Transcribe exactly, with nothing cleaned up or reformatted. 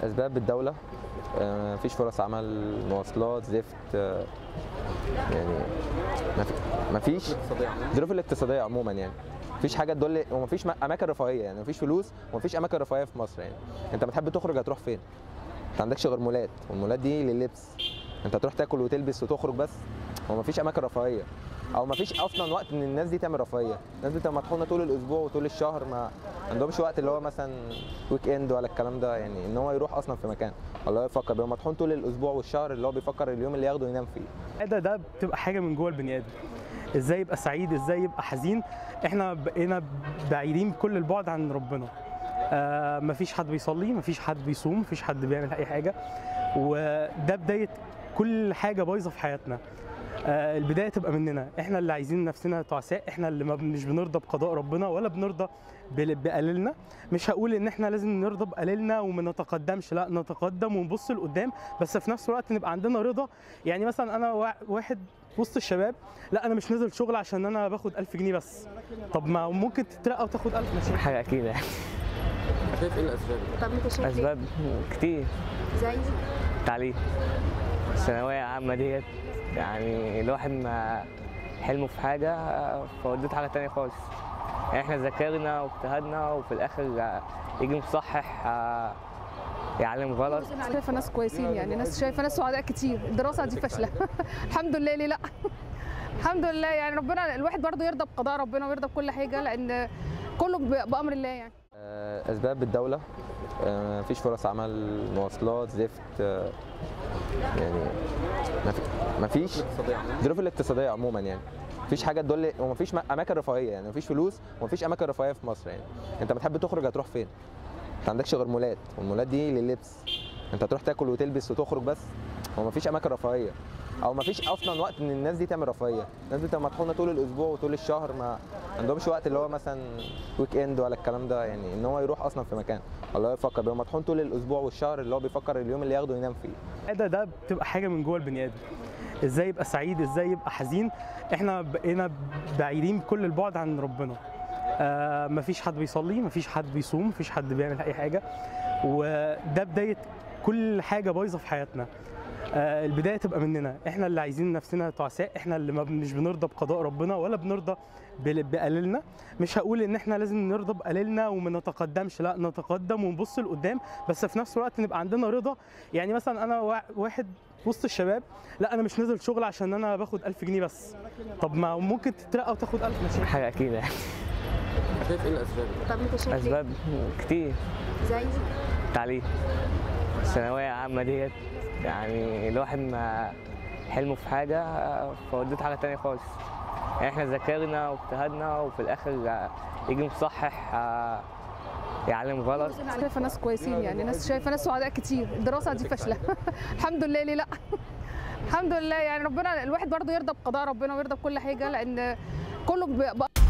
اسباب الدوله، آه، مفيش فرص عمل، مواصلات زفت، آه، يعني مفيش الظروف الاقتصاديه عموما، يعني مفيش حاجه تدل، ومفيش اماكن رفاهيه، يعني مفيش فلوس ومفيش اماكن رفاهيه في مصر. يعني انت بتحب تخرج هتروح فين؟ انت ما عندكش غير مولات، والمولات دي لللبس. انت تروح تاكل وتلبس وتخرج بس، هو مفيش اماكن رفاهيه، او مفيش اصلا وقت ان الناس دي تعمل رفاهيه. الناس دي بتبقى مطحونه طول الاسبوع وطول الشهر، ما عندهمش وقت اللي هو مثلا ويك اند ولا الكلام ده، يعني ان هو يروح اصلا في مكان ولا يفكر. بيبقى مطحون طول الاسبوع والشهر، اللي هو بيفكر اليوم اللي ياخده ينام فيه. ده ده بتبقى حاجه من جوه البني ادم، ازاي يبقى سعيد، ازاي يبقى حزين. احنا بقينا بعيدين بكل البعد عن ربنا. آه مفيش حد بيصلي، مفيش حد بيصوم، مفيش حد بيعمل اي حاجه، وده بدايه كل حاجه بايظه في حياتنا. آه البدايه تبقى مننا احنا، اللي عايزين نفسنا تعساء، احنا اللي ما مش بنرضى بقضاء ربنا ولا بنرضى بقليلنا. مش هقول ان احنا لازم نرضى بقليلنا وما نتقدمش، لا نتقدم ونبص لقدام، بس في نفس الوقت نبقى عندنا رضا. يعني مثلا انا واحد وسط الشباب، لا انا مش نازل شغل عشان انا باخد ألف جنيه بس. طب ما ممكن تترقى وتاخد ألف. ماشي، حاجه اكيد يعني. شايف ايه الاسباب؟ طب انت شايف اسباب كتير، زي تعليم الثانويه عامه ديت، يعني الواحد ما حلمه في حاجه فوديته حاجه تانية خالص. يعني احنا ذاكرنا واجتهدنا وفي الاخر يجي مصحح يعلم غلط. شايفه ناس كويسين، يعني ناس شايفه ناس سعداء كتير. الدراسه دي فاشله الحمد لله. ليه لا؟ الحمد لله، يعني ربنا الواحد برضه يرضى بقضاء ربنا ويرضى بكل حاجه، لان كله بامر الله. يعني اسباب الدوله، آه، مفيش فرص عمل، مواصلات زفت، آه، يعني مفيش الظروف الاقتصاديه عموما، يعني مفيش حاجه تدل، ومفيش اماكن رفاهيه، يعني مفيش فلوس ومفيش اماكن رفاهيه في مصر. يعني انت بتحب تخرج هتروح فين؟ انت ما عندكش غير مولات، والمولات دي لللبس. انت تروح تاكل وتلبس وتخرج بس، هو مفيش اماكن رفاهيه، او مفيش اصلا وقت ان الناس دي تعمل رفاهيه. الناس دي بتبقى مطحونه طول الاسبوع وطول الشهر، ما عندهمش وقت اللي هو مثلا ويك اند ولا الكلام ده، يعني ان هو يروح اصلا في مكان ولا يفكر. بيبقى مطحون طول الاسبوع والشهر، اللي هو بيفكر اليوم اللي ياخده ينام فيه. ده ده بتبقى حاجه من جوه البني ادم، ازاي يبقى سعيد، ازاي يبقى حزين. احنا بقينا بعيدين بكل البعد عن ربنا. آه مفيش حد بيصلي، مفيش حد بيصوم، مفيش حد بيعمل اي حاجه، وده بدايه كل حاجه بايظه في حياتنا. آه البدايه تبقى مننا احنا، اللي عايزين نفسنا تعساء، احنا اللي ما مش بنرضى بقضاء ربنا ولا بنرضى بقليلنا. مش هقول ان احنا لازم نرضى بقليلنا وما نتقدمش، لا نتقدم ونبص لقدام، بس في نفس الوقت نبقى عندنا رضا. يعني مثلا انا واحد وسط الشباب، لا انا مش نازل شغل عشان انا باخد ألف جنيه بس. طب ما ممكن تترقى وتاخد ألف. ماشي، حاجه اكيد يعني. شايف ايه الاسباب؟ طب انت شايف اسباب كتير، زي تعليم الثانويه عامه ديت، يعني الواحد ما حلمه في حاجه فوديته حاجه تانية خالص. يعني احنا ذاكرنا واجتهدنا وفي الاخر يجي مصحح يعلم غلط. شايفه ناس كويسين، يعني ناس شايفه نس سعداء كتير. الدراسه دي فاشله الحمد لله. ليه لا؟ الحمد لله، يعني ربنا الواحد برضه يرضى بقضاء ربنا ويرضى بكل حاجه، لان كله